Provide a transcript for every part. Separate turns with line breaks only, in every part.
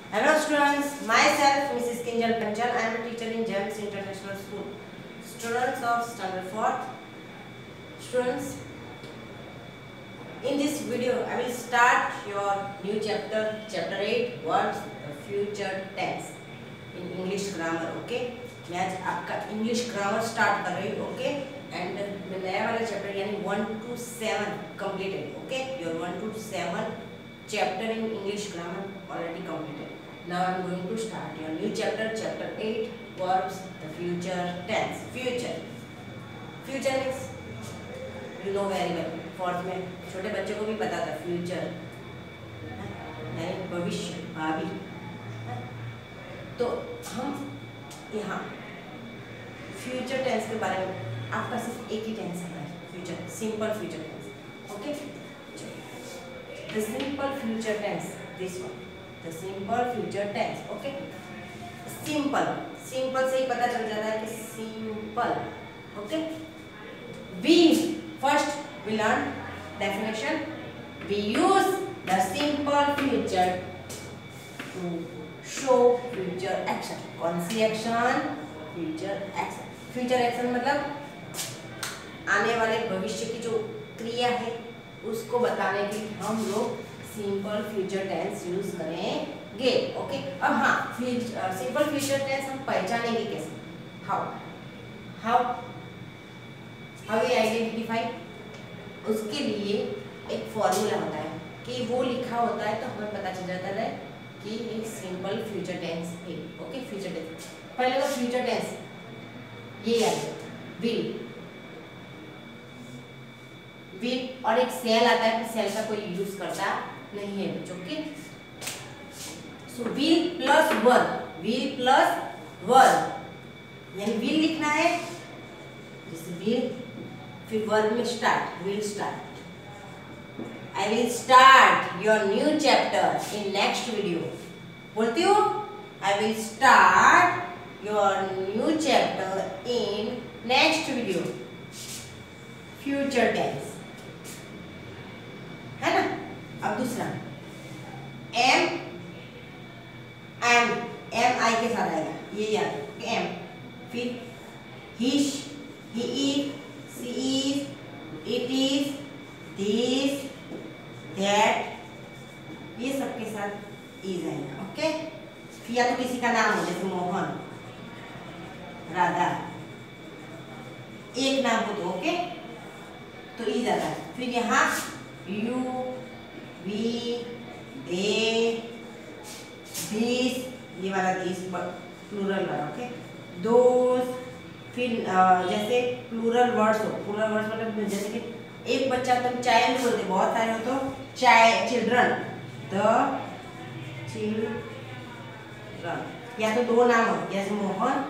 Hello students, myself Mrs. Kinjal Panchal. I am a teacher in GEMS International School. Students of Standard 4th. Students, in this video I will start your new chapter, chapter 8, words, the future tense in English grammar. Okay? मैं आज आपका English grammar start कर रही हूँ. Okay and नया वाला chapter यानी 1 to 7 completed. Okay, your 1 to 7 chapter in English grammar already completed. Now I am going to start your new chapter, chapter 8, verbs, the future tense. Future means you know very well. Fourth में छोटे बच्चों को भी पता था future यानी भविष्य, भावी. तो हम यहाँ फ्यूचर टेंस के बारे में आपका सिर्फ एक ही टेंस है, future, simple future tense. Okay, the simple future tense, this one, the simple future tense. Okay, simple से ही पता चल जाता है कि simple. Okay, we first we learn definition. We use the simple future to show future action. कौन सी action? Future action. Future action मतलब आने वाले भविष्य की जो क्रिया है उसको बताने के लिए हम लोग सिंपल फ्यूचर टेंस यूज करेंगे. ओके, अब हाँ, सिंपल फ्यूचर टेंस हम पहचानेंगे कैसे? How we identify. उसके लिए एक फॉर्मूला होता है कि वो लिखा होता है तो हमें पता चल जाता है कि एक सिंपल फ्यूचर टेंस है. ओके, फ्यूचर टेंस पहले तो फ्यूचर टेंस ये याद है, विल और एक सेल आता है. सेल का कोई यूज करता नहीं है. Okay, so will plus verb यानी विल लिखना है, जैसे विल, फिर वर्ब में start, will start. I will start your new chapter in next video. बोलती हूँ I will start your new chapter in next video. Future tense है ना. अब दूसरा am I के साथ आएगा, ये याद है. am, फिर he is, she is, it is, this, that, ये सबके साथ इज आएगा. ओके, फिर या तो किसी का नाम हो जैसे मोहन, राधा, एक नाम हो तो ओके तो इज आता है. फिर यहाँ यू, वी, दे, दिस, ये वाला दिस प्लूरल वाला. ओके, दोस्त. फिर जैसे प्लूरल वर्ड्स हो, प्लूरल वर्ड्स मतलब जैसे कि एक बच्चा तुम चाइल्ड बोलते, बहुत सारे हो तो चिल्ड्रन, द चिल्ड्रन. या तो दो नाम हो जैसे मोहन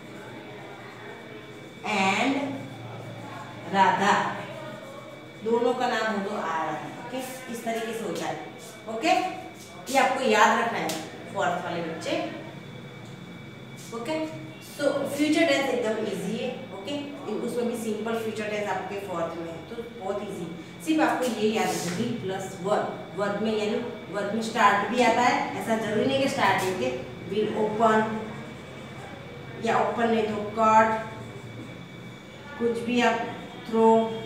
एंड राधा, दोनों का नाम हो तो आ रहा है. ओके, इस तरीके से होता है. ओके, ये आपको याद रखना है फोर्थ वाले बच्चे. ओके, सो फ्यूचर टेंस एकदम इजी है. ओके, उसमें भी सिंपल फ्यूचर टेंस आपके फोर्थ में है तो बहुत इजी. सिर्फ आपको ये याद है विल प्लस वर्ब में यानी वर्ब में स्टार्ट भी आता है. ऐसा जरूरी नहीं कि स्टार्ट है. विल ओपन या ओपन नहीं तो कट, कुछ भी आप थ्रो,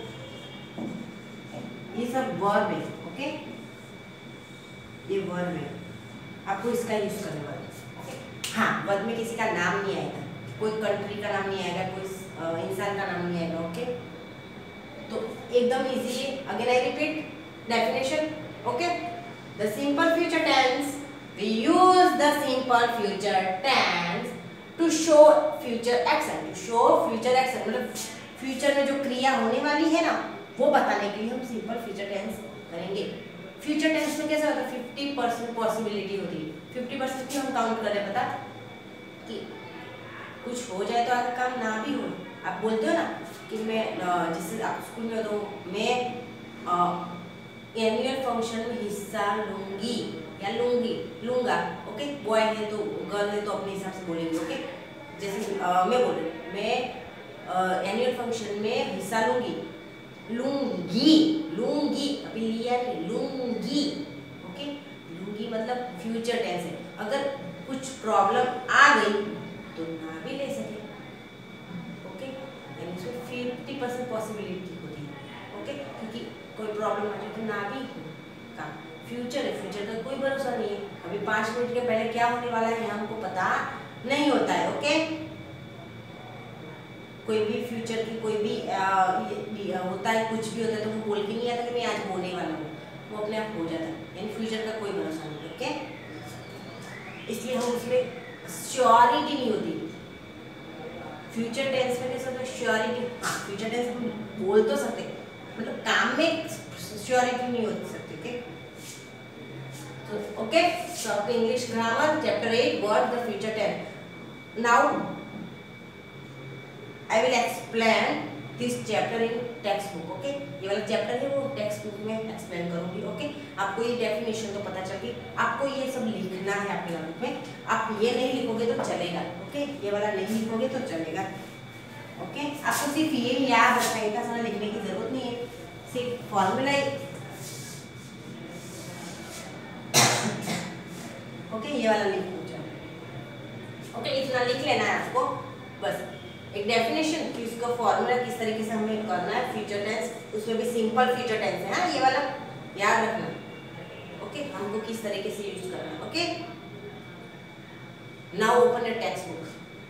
ये सब वर्ब है. ओके, ये वर्ब है, आपको इसका यूज करने वाला. हाँ, वर्ब में किसी का नाम नहीं आएगा, कोई कंट्री का नाम नहीं आएगा, कोई इंसान का नाम नहीं आएगा. ओके, तो एकदम इजी है. Again I repeat definition. Okay, the simple future tense, we use the simple future tense to show future action. To show future action मतलब फ्यूचर में जो क्रिया होने वाली है ना वो बताने के लिए हम सिंपल फ्यूचर टेंस करेंगे. फ्यूचर टेंस में कैसा होता है, 50% पॉसिबिलिटी होती है. 50% की हम काउंट करें, पता कि कुछ हो जाए तो आपका काम ना भी हो. आप बोलते हो ना कि मैं जैसे आप स्कूल में हो तो मैं एनुअल फंक्शन में हिस्सा लूंगी या लूंगा. ओके, बॉय है तो गर्ल है तो अपने हिसाब से बोलेंगे. ओके, जैसे मैं बोल रही हूँ मैं एनुअल फंक्शन में हिस्सा लूंगी, अभी लिया नहीं, लूंगी. ओके, लूंगी मतलब फ्यूचर टेंस है. अगर प्रॉब्लम आ गई तो ना भी ले सके। ओके, यानी इसमें 50% पॉसिबिलिटी होती है। ओके, क्योंकि कोई प्रॉब्लम आ जाए तो ना भी का फ्यूचर है, फ्यूचर का कोई भरोसा नहीं है। अभी 5 मिनट के पहले क्या होने वाला है हमको पता नहीं होता है। ओके, कोई भी फ्यूचर की कोई भी होता है, कुछ भी होता है तो वो बोल के नहीं आता कि मैं आज होने वाला हूँ, वो अपने आप हो जाता है। यानी फ्यूचर का कोई भरोसा नहीं। ओके, इसलिए हम उसमें श्योरिटी नहीं होती। फ्यूचर टेंस में कैसे होता है श्योरिटी, फ्यूचर टेंस हम बोल तो सकते, मतलब काम में श्योरिटी नहीं हो सकती। ओके, तो ओके, सो आपके English grammar chapter 8 word the future tense. Now I will explain this chapter in textbook. Okay, ये वाला चैप्टर है वो टेक्स्ट बुक में एक्सप्लेन करूंगी। ओके, आपको ये डेफिनेशन तो पता चल गई, आपको ये सब लिखना है अपने नोटबुक में। आप ये नहीं लिखोगे तो चलेगा। ओके, ये वाला नहीं लिखोगे तो चलेगा। ओके, आपको सिर्फ ये याद रखना है, इतना सारा लिखने की जरूरत नहीं है, सिर्फ फॉर्मूला। ओके, ये वाला लिख लो। ओके, इतना लिख लेना है आपको बस। एक डेफिनेशन कि उसका फॉर्मूला किस तरीके से हमें करना है, फ्यूचर टेंस, उसमें भी सिंपल फ्यूचर टेंस है। हाँ, ये वाला याद रखना। ओके, हमको किस तरीके से यूज करना है। Okay, now open your textbook.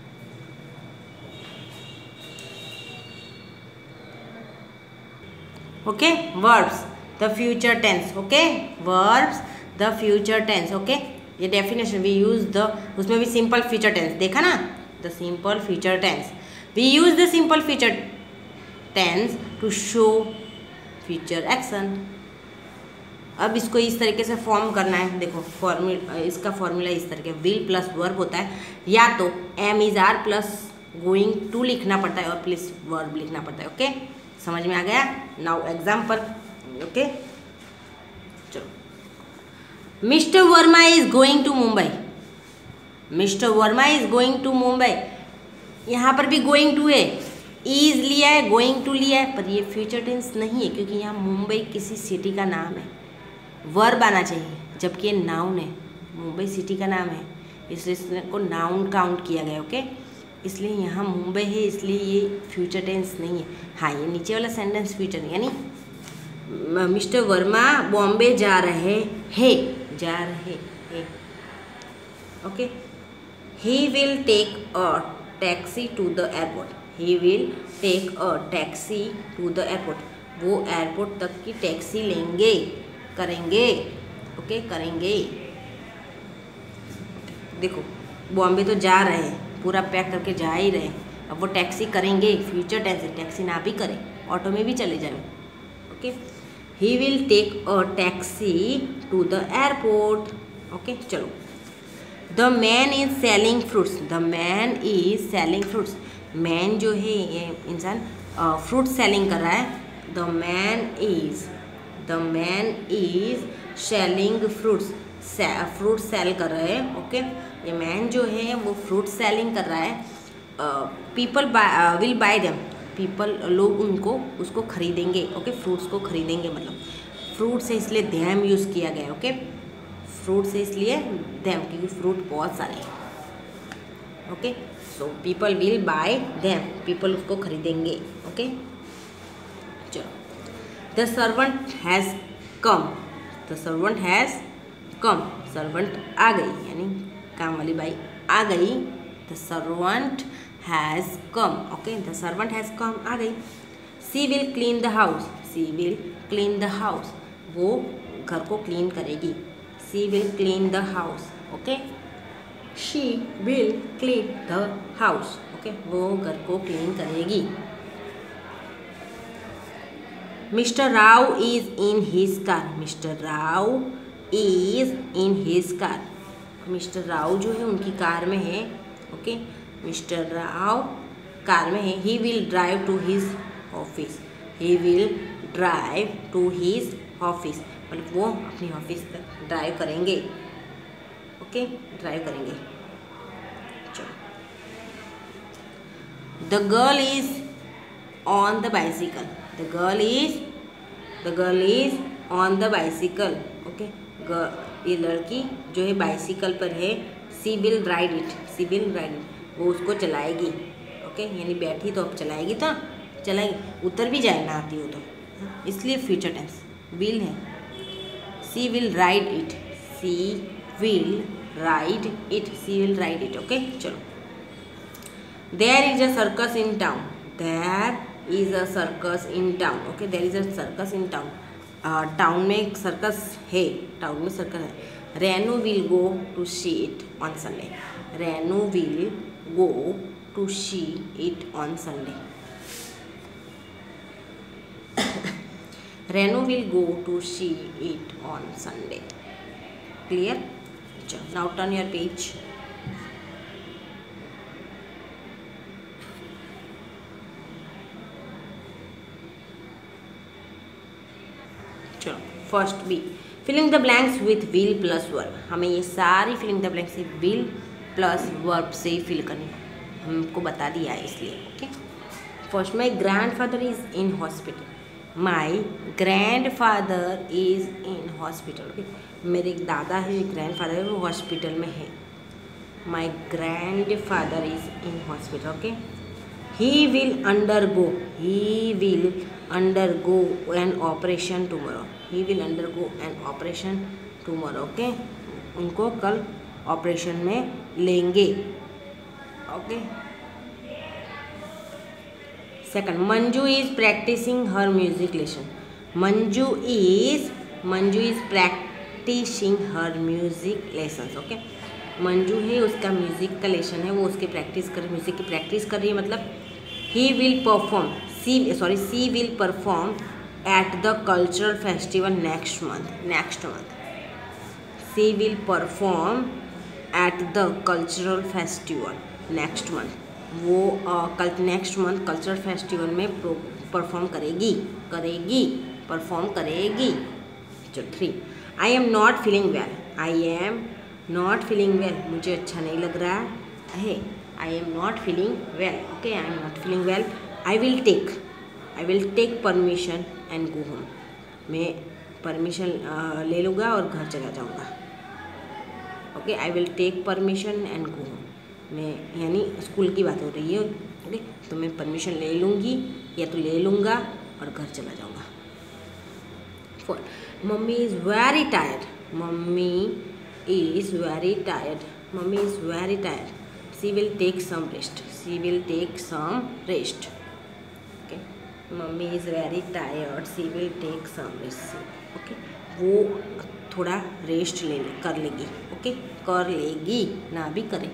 Okay, verbs the future tense. Okay, verbs the future tense. Okay, ये डेफिनेशन वी यूज द, उसमें भी सिंपल फ्यूचर टेंस देखा ना, the simple future tense. We use the simple future tense to show future action. अब इसको इस तरीके से फॉर्म करना है। देखो फॉर्मूला, इसका फॉर्मूला इस तरीके विल प्लस वर्ब होता है, या तो am is are plus going to लिखना पड़ता है और प्लस वर्ब लिखना पड़ता है। ओके, समझ में आ गया? Now example. ओके, चलो, Mr Verma is going to Mumbai. Mr Verma is going to Mumbai, यहाँ पर भी गोइंग टू है, इज लिया है, गोइंग टू लिया है, पर ये फ्यूचर टेंस नहीं है क्योंकि यहाँ मुंबई किसी सिटी का नाम है, वर्ब आना चाहिए, जबकि ये नाउन है, मुंबई सिटी का नाम है, इसलिए इसको नाउन काउंट किया गया। ओके, इसलिए यहाँ मुंबई है, इसलिए ये फ्यूचर टेंस नहीं है। हाँ, ये नीचे वाला सेंटेंस फ्यूचर, यानी मिस्टर वर्मा बॉम्बे जा रहे हैं, जा रहे हैं। Okay, he will take a taxi to the airport. He will take a taxi to the airport, वो एयरपोर्ट तक की टैक्सी लेंगे, करेंगे। ओके, करेंगे। देखो बॉम्बे तो जा रहे हैं, पूरा पैक करके जा ही रहे हैं, अब वो टैक्सी करेंगे, फ्यूचर टेंस है, टैक्सी ना भी करें, ऑटो में भी चले जाए। Okay, he will take a taxi to the airport. Okay, चलो, the man is selling fruits. The man is selling fruits, man जो है ये इंसान फ्रूट सेलिंग कर रहा है। The man is selling fruits, fruit sell कर रहा है। ओके, ये मैन जो है वो फ्रूट सेलिंग कर रहा है। People will buy them, people लोग उनको उसको खरीदेंगे। ओके, फ्रूट्स को खरीदेंगे, मतलब फ्रूट से इसलिए देम यूज़ किया गया। ओके, फ्रूट से इसलिए देम क्योंकि फ्रूट बहुत सारे हैं। Okay, so people will buy them, people उसको खरीदेंगे। ओके, चलो, the servant has come. The servant has come, servant आ गई, यानी काम वाली बाई आ गई। The servant has come. Okay, the servant has come, आ गई। She will clean the house. She will clean the house, वो घर को क्लीन करेगी। She will clean the house. Okay, she will clean the house. Okay, वो घर को clean करेगी। Mr. Rao is in his car. Mr. Rao is in his car. Mr. Rao जो है उनकी कार में है। Okay, Mr. Rao कार में है। He will drive to his office. He will drive to his office, मतलब वो अपनी ऑफिस तक ड्राइव करेंगे। ओके, ड्राइव करेंगे। चलो, the girl is on the bicycle. The girl is on the bicycle. Okay, ये लड़की जो है बाइसिकल पर है। She will ride it, she will ride it, वो उसको चलाएगी। ओके, यानी बैठी तो अब चलाएगी, तो चलाएगी, उतर भी जाए ना आती हो तो, इसलिए फ्यूचर टेंस विल है। She will ride it, she will ride it, she will ride it. Okay, चलो। There is a circus in town, there is a circus in town. Okay, there is a circus in town, town में एक circus है, town में circus है। Renu will go to see it on Sunday, Renu will go to see it on Sunday, Renu will go to see it on Sunday. Clear? चलो, now turn your page. चलो, first B, filling the blanks with will plus verb. हमें ये सारी filling the blanks will plus verb से fill करनी, हमको बता दिया है इसलिए। Okay, first, my grandfather is in hospital, my grandfather is in hospital. Okay, मेरे एक दादा है, ग्रैंड फादर है, वो हॉस्पिटल में है। My grandfather is in hospital. Okay, he will undergo, he will undergo an operation tomorrow, he will undergo an operation tomorrow। Okay, उनको कल ऑपरेशन में लेंगे। Okay, second, Manju is practising her music lesson, Manju is practising her music lesson. Okay, Manju है, उसका music का lesson है, वो उसकी प्रैक्टिस कर, म्यूजिक की प्रैक्टिस कर रही है। मतलब he will perform, she will perform at the cultural festival next month, she will perform at the cultural festival next month, वो नेक्स्ट मंथ कल्चरल फेस्टिवल में परफॉर्म करेगी, परफॉर्म करेगी। चलो, 3, I am not feeling well, I am not feeling well, मुझे अच्छा नहीं लग रहा है, I am not feeling well. Okay, I am not feeling well, I will take permission and go home, मैं परमिशन ले लूँगा और घर चला जाऊँगा। Okay, I will take permission and go home, मैं, यानी स्कूल की बात हो रही है। ओके, तो मैं परमिशन ले लूँगी या तो ले लूँगा और घर चला जाऊँगा। 4, mummy is very tired, mummy is very tired, mummy is very tired, she will take some rest, she will take some rest. Okay, mummy is very tired, she will take some rest. Okay, वो थोड़ा rest कर लेगी। Okay, कर लेगी, ना भी करे।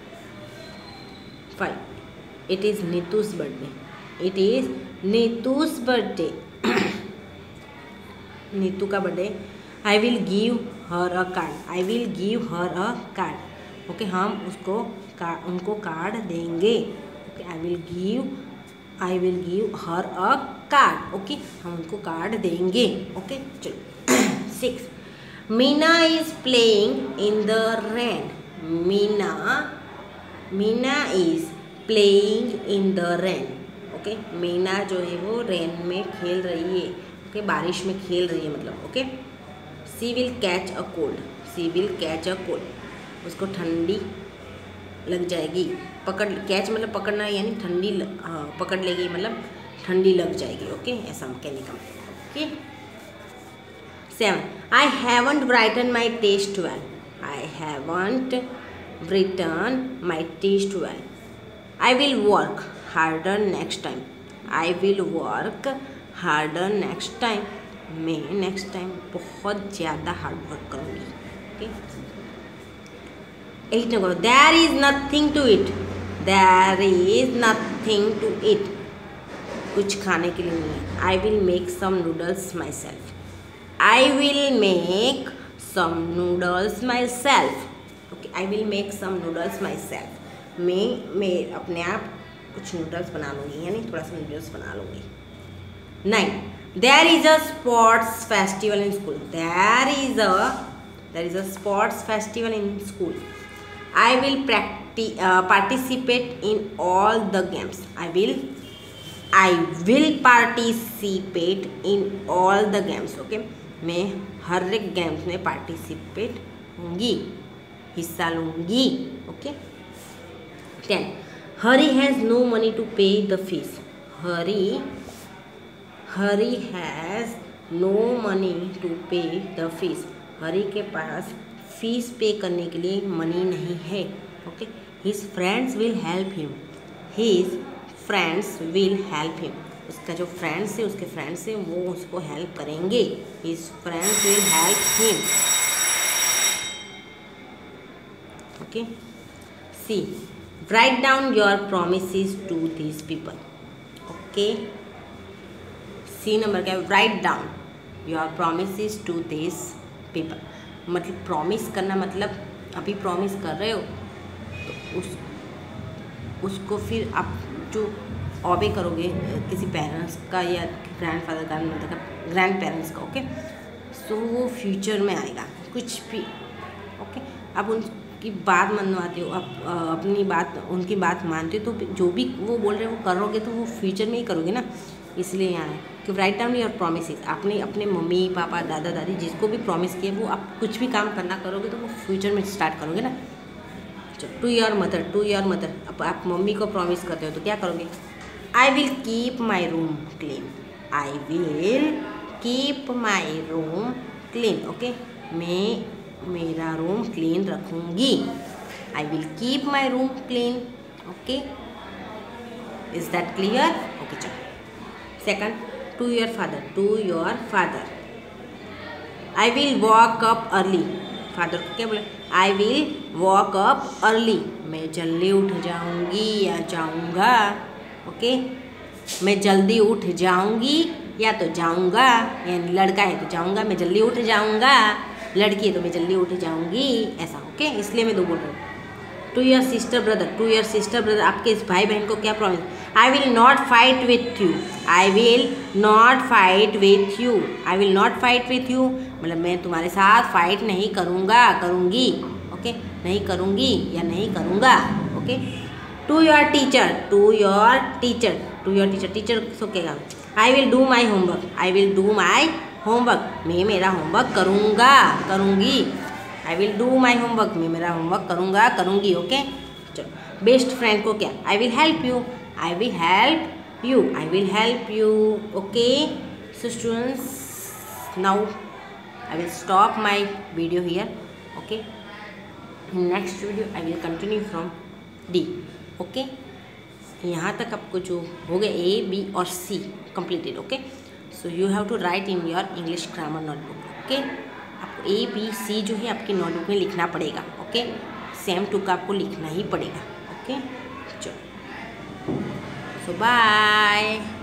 5, it is Neetu's birthday, it is Neetu's birthday, Neetu का birthday. I will give her a card, I will give her a card. Okay, हम उनको कार्ड देंगे। Okay, I will give her a card. Okay, हम उनको कार्ड देंगे। ओके, चलो। 6, Meena is playing in the rain, Meena is playing in the rain. Okay, Meena जो है वो रेन में खेल रही है। ओके, बारिश में खेल रही है मतलब। Okay, she will catch a cold, she will catch a cold, उसको ठंडी लग जाएगी। कैच मतलब पकड़ना, यानी ठंडी पकड़ लेगी मतलब ठंडी लग जाएगी। ओके, ऐसा कहने का मतलब। Okay, 7, I haven't written my test well, I haven't written my test well, I will work harder next time, I will work harder next time, मैं नेक्स्ट टाइम बहुत ज़्यादा हार्ड वर्क करूँगी। ओके, 8 को, there is nothing to eat, there is nothing to eat, कुछ खाने के लिए नहीं है। I will make some noodles myself, I will make some noodles my self. Okay, I will make some noodles myself, मैं अपने आप कुछ नूडल्स बना लूँगी, यानी थोड़ा सा नूडल्स बना लूँगी। 9, there is a sports festival in school, there is a sports festival in school, I will participate in all the games, I will participate in all the games. Okay, मैं हर एक गेम्स में participate होंगी। हिस्सा लूँगी। Okay. 10. Hari has no money to pay the fees. Hari has no money to pay the fees. Hari के पास fees पे करने के लिए मनी नहीं है। Okay. His friends will help him. His friends will help him. उसका जो फ्रेंड्स है, उसके फ्रेंड्स हैं, वो उसको हेल्प करेंगे। His friends will help him. Okay. C. Write down your promises to these people. Okay. C number क्या है? Write down your promises to these people. मतलब प्रॉमिस करना, मतलब अभी प्रॉमिस कर रहे हो तो उसको फिर आप जो ऑबे करोगे किसी पेरेंट्स का या ग्रैंडफादर का, मतलब ग्रैंड पेरेंट्स का। ओके। सो वो फ्यूचर में आएगा कुछ भी। ओके। अब उनकी बात मनवाते हो, आप अपनी बात, उनकी बात मानते हो, तो जो भी वो बोल रहे हो वो करोगे तो वो फ्यूचर में ही करोगे ना। इसलिए यहाँ है कि राइट डाउन योर प्रॉमिसेस। आपने अपने मम्मी पापा दादा दादी जिसको भी प्रॉमिस किए वो आप कुछ भी काम करना करोगे तो वो फ्यूचर में स्टार्ट करोगे ना। To your mother. अब आप मम्मी को प्रॉमिस करते हो तो क्या करोगे? I will keep my room clean. I will keep my room clean. Okay. मैं मेरा रूम क्लीन रखूँगी। I will keep my room clean. Okay. Is that clear? Okay चलो। Second, to your father. I will wake up early. Father को क्या बोले? I will wake up early. मैं जल्दी उठ जाऊँगी या जाऊँगा। ओके। मैं जल्दी उठ जाऊँगी या तो जाऊँगा। यानी लड़का है तो जाऊँगा, मैं जल्दी उठ जाऊँगा। लड़की है तो मैं जल्दी उठ जाऊँगी, ऐसा। ओके। इसलिए मैं दो बोल रही हूँ। To your sister brother. आपके इस भाई बहन को क्या promise? I will not fight with you. I will not fight with you मतलब मैं तुम्हारे साथ फाइट नहीं करूँगी। ओके। नहीं करूँगी या नहीं करूँगा। Okay. To your teacher. Teacher so कहेगा I will do my homework. मैं मेरा होमवर्क करूँगी। I will do my homework. मैं मेरा होमवर्क करूँगी। ओके। चलो। बेस्ट फ्रेंड को क्या? I will help you. Okay. So students, now I will stop my video here. Okay. In next video I will continue from D. Okay. यहाँ तक आपको जो हो गया A, B और C completed. Okay. So you have to write in your English grammar notebook. Okay. आपको A, B, C जो है आपकी नोटबुक में लिखना पड़ेगा। ओके। सेम टू का आपको लिखना ही पड़ेगा। ओके। चलो। So bye.